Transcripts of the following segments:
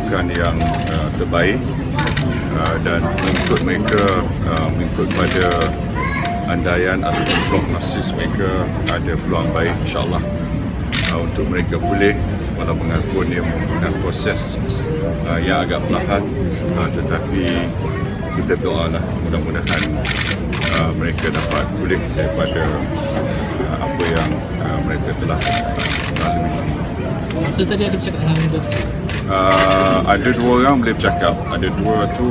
melakukan yang terbaik dan mengikut pada andaian atau prognosis mereka ada peluang baik insyaAllah untuk mereka pulih, walaupun dia mempunyai proses yang agak perlahan, tetapi kita doalah mudah-mudahan mereka dapat pulih daripada apa yang mereka telah lalui. Masa tadi ada bercakap dengan doktor? Ada dua orang boleh bercakap, ada dua tu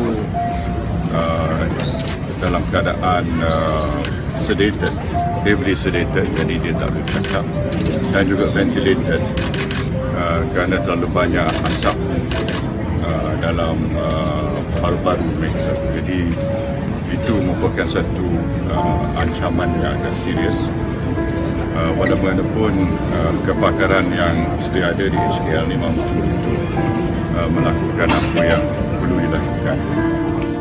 dalam keadaan sedated, heavily sedated, jadi dia tak boleh bercakap, dan juga ventilated kerana terlalu banyak asap dalam paru-paru mereka. Jadi itu merupakan satu ancaman yang agak serius. Walaupun kepakaran yang sedia ada di HKL ni mampu untuk melakukan apa yang perlu dilakukan.